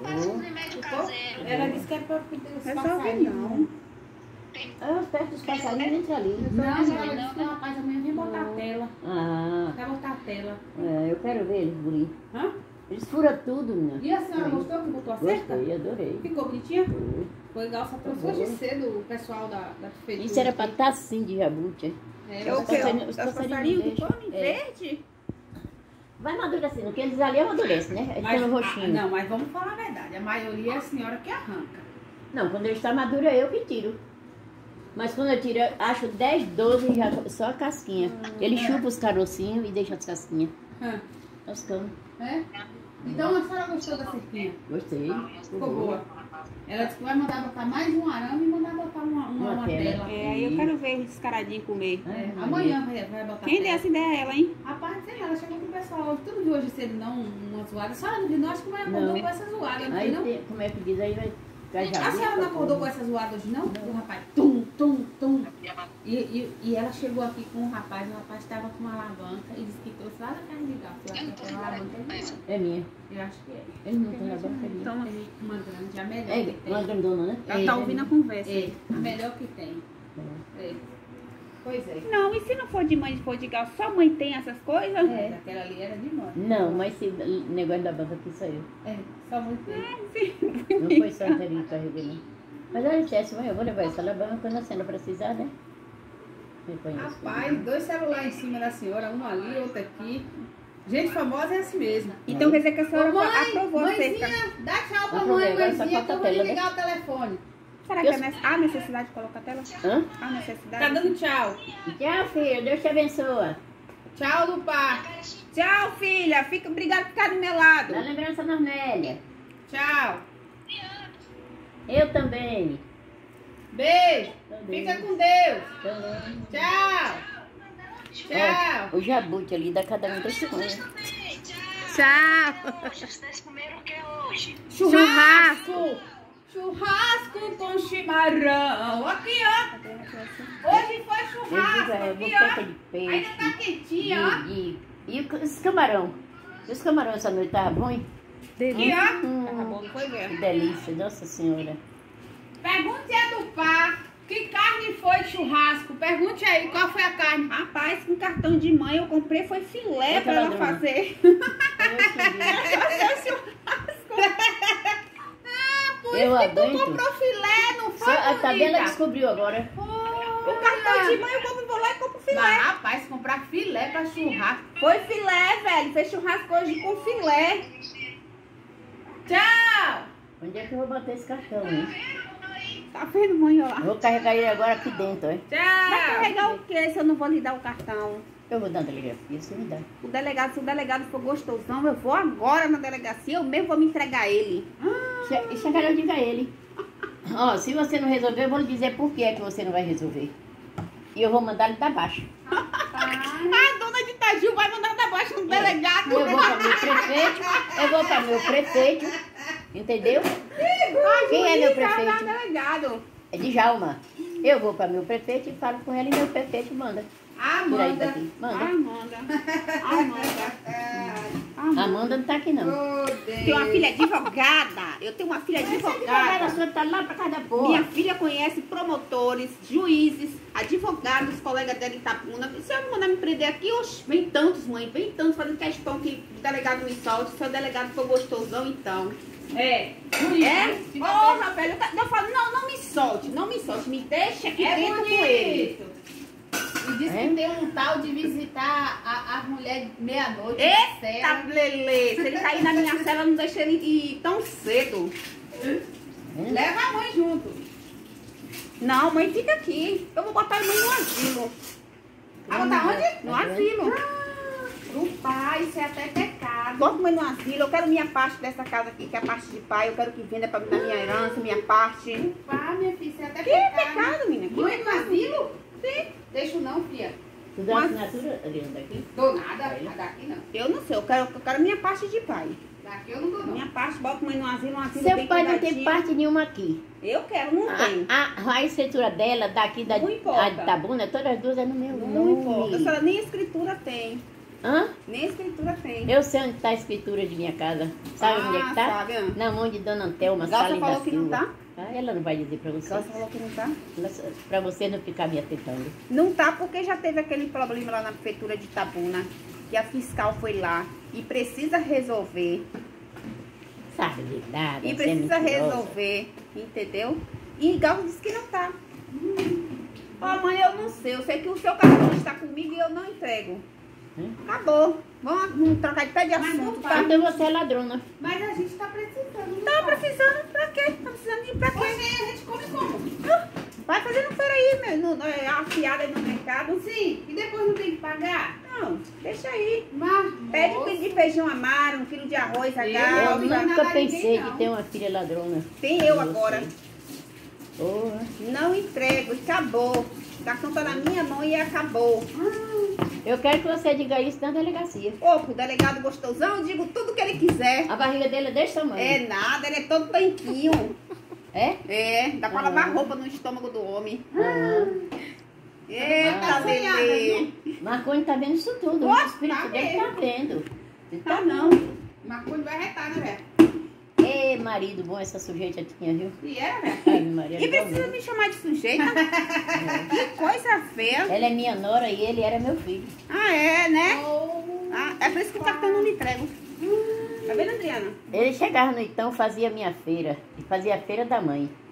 Passa um remédio caseiro. Ela disse que é pra poder os Resolve passarinhos. não. Eu perto dos passarinhos, entra ali. Não, ela disse que o rapaz amanhã vem botar a tela. Ah, Vai botar a tela. eu quero ver eles, guri. Hã? Eles furam tudo, menina. E a senhora gostou que botou a cerca? Gostei, adorei. Ficou bonitinha? Foi legal, só trouxe hoje cedo o pessoal da prefeitura. Isso era pra estar assim de jabuti. É, É o os que? passarinhos- Os os passarinhos passarinhos que deixam. comem É. verde? Vai amadurecendo, porque eles ali amadurecem, né? Eles ficam roxinhos. Não, mas vamos falar a verdade. A maioria é a senhora que arranca. Não, quando ele está maduro é eu que tiro. Mas quando eu tiro, eu acho 10, 12 já só a casquinha. Ele chupa os carocinhos e deixa as casquinhas. Nós ficamos. É? Então a senhora gostou da cerquinha? Gostei. Ficou boa. Ela disse que vai mandar botar mais um arame e mandar botar uma tela. tela. É, aí eu quero ver os descaradinhos comer. É, amanhã vai botar Quem deu tela. essa ideia a ela, hein? Rapaz, sei lá, ela chegou com o pessoal hoje. Tudo de hoje cedo não, uma zoada. A senhora não viu? Não, acho que não acordou Não. com essa zoada, não foi Aí, não? como é que diz, aí vai ficar A jabuti. senhora não acordou com essa zoada hoje, não? O rapaz, tum, tum, tum. E ela chegou aqui com o rapaz estava com uma alavanca e disse que trouxe lá da carne de gato. Eu acho que aquela alavanca é minha. É minha. Eu acho que é. Ele não tem alavanca, é minha. Então, Tem uma grande, a melhor É, que tem. uma grandona, né? ela tá ouvindo a conversa. É, a melhor que tem. É. Pois é. Não, e se não for de mãe, for de gal, só mãe tem essas coisas? É, aquela ali era de nós. Não, mas esse negócio da banca aqui saiu. É, só muito bem. Não foi só inteirinho que carreguei, não. Mas olha, Tess, mãe, eu vou levar essa alavanca quando a senhora precisar, né? Reconheço. Rapaz, 2 celulares em cima da senhora, um ali, outro aqui. Gente famosa é assim mesmo. Então quer dizer que a senhora Ô, mãe, aprovou a cerca. mãezinha, dá tchau pra Aprovei, mãe, agora só mãezinha, que falta eu a vou tela, desligar o telefone. Será que há necessidade de colocar a tela? Hã? Há necessidade? Tá dando tchau. Tchau, filho. Deus te abençoe. Tchau, Lupá. Tchau, filha. Obrigada por ficar do meu lado. Dá lembrança da Nornélia. Tchau. Eu também. Beijo. Também. Fica com Deus. Também. Tchau. Tchau. Ó, o jabuti ali dá cada um desse coisa. Tchau. Hoje, vocês comeram o que hoje? Churrasco. Churrasco com chimarrão. Aqui, ó. Hoje foi churrasco. Aqui, Boqueta de ó. peixe. Ainda tá quentinho, ó. E os camarão. E os camarões essa noite tava bom, hein? Aqui, ó. Tá bom, não foi Que mesmo. delícia, nossa senhora. Pergunte a do Pá. Que carne foi de churrasco? Pergunte aí qual foi a carne. Rapaz, com cartão de mãe eu comprei foi filé pra ela ladrona. fazer. Por Eu isso que tu aguento. comprou filé, não Só foi, a tabela bonita? descobriu agora. Com cartão de mãe eu compro, vou lá e compro filé. Mas, rapaz, comprar filé pra churrasco. Foi filé, velho. Fez churrasco hoje com filé. Tchau! Onde é que eu vou botar esse cartão, hein? Tá vendo, mãe? Olha lá. Eu vou carregar ele agora aqui dentro, hein? Vai Tchau! carregar o quê se eu não vou lhe dar o cartão? Eu vou dar uma delegacia, você me dá. Se o delegado for gostosão, eu vou agora na delegacia, eu mesmo vou me entregar ele. Chegaram eu digo a ele. Ó, se você não resolver, eu vou lhe dizer por que é que você não vai resolver. E eu vou mandar ele pra baixo. A dona de Tadil vai mandar da baixo no delegado. Eu vou para meu prefeito, eu vou para meu prefeito, entendeu? Quem é meu prefeito? Delegado. É Djalma. Eu vou para meu prefeito e falo com ela e meu prefeito manda. Tira aí Amanda. daqui. Manda. Amanda. Amanda não tá aqui não. Oh, Deus. Tenho uma filha advogada. Eu tenho uma filha advogada. Você tá lá pra cada porra. Minha filha conhece promotores, juízes, advogados, colegas dela em Itabuna. Se eu mandar me prender aqui, oxe, vem tantos, mãe, vem tantos, fazendo questão que o delegado me solte. Se o delegado for gostosão, então. É, É? bonito. Porra, velho, eu falo, não me solte, me deixa aqui É dentro com ele. bonito. E diz É? que tem um tal de visitar a mulher meia-noite. na Eita, cela. Lelê, se ele cair na minha cela, não deixa ele ir tão cedo. Leva a mãe junto. Não, mãe, fica aqui. Eu vou botar a mãe no asilo. Ah, botar onde? No asilo. Pro pai, isso é até pecado. Bota mãe no asilo. Eu quero minha parte dessa casa aqui, que é a parte de pai. Eu quero que venda pra na minha herança, minha parte. Pá, minha filha, isso é até Que pecado. pecado, menina. Que Mãe no pecado. asilo? Sim. Deixa não, filha. Tu dá uma assinatura, Adriana, daqui? Dou nada. A daqui não. Eu não sei, eu quero minha parte de pai. Daqui eu não dou, não. Minha parte, bota mãe no asilo, um asilo Seu bem pai não tem cuidadinho. parte nenhuma aqui. Eu quero, não tem. A escritura dela, daqui da Não importa. a de Itabuna, todas as duas é no meu Não nome. importa. A senhora nem escritura tem. Hã? Nem escritura tem. Eu sei onde está a escritura de minha casa. Sabe onde é que tá? Sabe, Na mão de Dona Antelma Galça Salles da falou que não Silva. tá? Ah, ela não vai dizer pra você. Você falou que não tá? Pra você não ficar me atentando. Não tá porque já teve aquele problema lá na prefeitura de Itabuna, que a fiscal foi lá e precisa resolver. Sabe de nada. E você é precisa mentirosa. resolver, entendeu? E Galva disse que não tá. Ó, mãe, eu não sei. Eu sei que o seu cartão está comigo e eu não entrego. Acabou. Vamos trocar de pé de assunto, tá? Então você é ladrona. Mas a gente tá precisando. Tá precisando pra quê? Tá precisando de pra quê? Você, a gente come como? Vai fazendo feira aí, afiada aí no mercado. Sim, e depois não tem que pagar? Não, deixa aí. Mas, Pede 1 quilo de feijão amaro, 1 quilo de arroz, a Eu galva. nunca dá pensei ninguém, não. de ter uma filha ladrona. Tem eu Você. agora. Porra. Não entrego, acabou. O cartão tá na minha mão e acabou. Eu quero que você diga isso na delegacia. Ô, pro delegado gostosão, eu digo tudo que ele quiser. A barriga dele é desse tamanho. É nada, ele é todo tanquinho. É? É, dá pra lavar roupa no estômago do homem. Eita, Tá sonhada, Lelê. Marconi tá vendo isso tudo. Ó, O espírito tá dele tá vendo. Tá não. Marconi vai retar, né, velho? Ê, marido bom essa sujeita tinha, viu? E era, velho? Ai, Maria. E precisa me chamar de sujeita? Que coisa feia. Ela é minha nora e ele era meu filho. Ah, é, né? Oh. Ah, é por isso que o cartão não me entrego. Tá vendo, Adriana? Ele chegava no Itão, fazia minha feira. E fazia a feira da mãe.